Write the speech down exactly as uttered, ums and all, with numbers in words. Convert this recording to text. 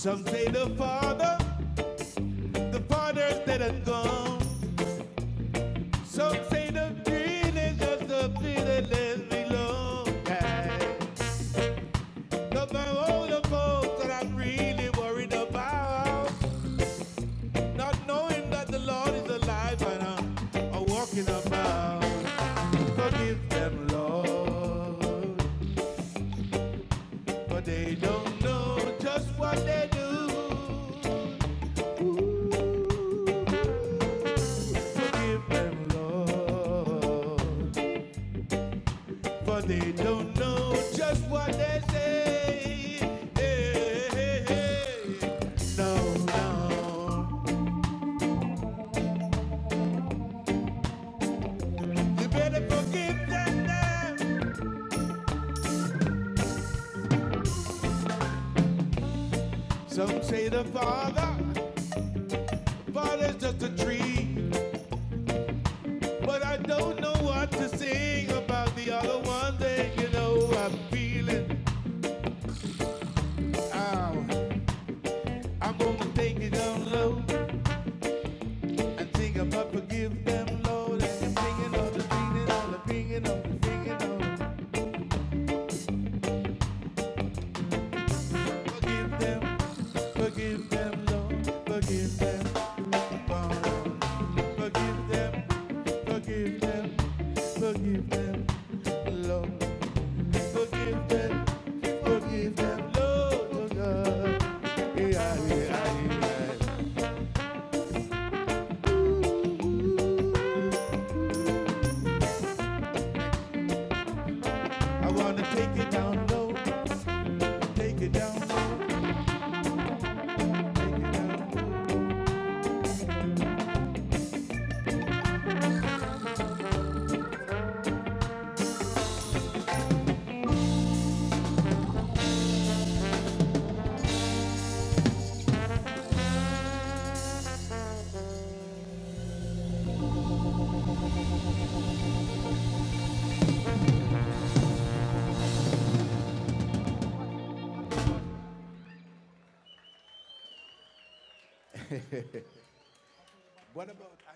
Some say the father, the father's dead and gone. Some say the dream is just a dream that lets me alone. Look at all the folks that I'm really worried about, not knowing that the Lord is alive and I'm, I'm walking about. Forgive them, Lord, but they don't know just what they do. Ooh. Forgive them, Lord, for they don't know just what they say. Hey, hey, hey. No, no. You better forgive them now. Some say the father, father's just a tree, but I don't know what to sing about the other one thing, you know, I'm feeling. Ow. I'm gonna take it down low and sing about forgive them, Lord, and the singing all the singing all the singing all the singing all. Forgive them, forgive them, Lord, forgive them. Forgive them, forgive them, forgive them, Lord. Forgive them, forgive them, Lord, oh God. Yeah, yeah, yeah. I want to take it down low, take it down low, take it down What about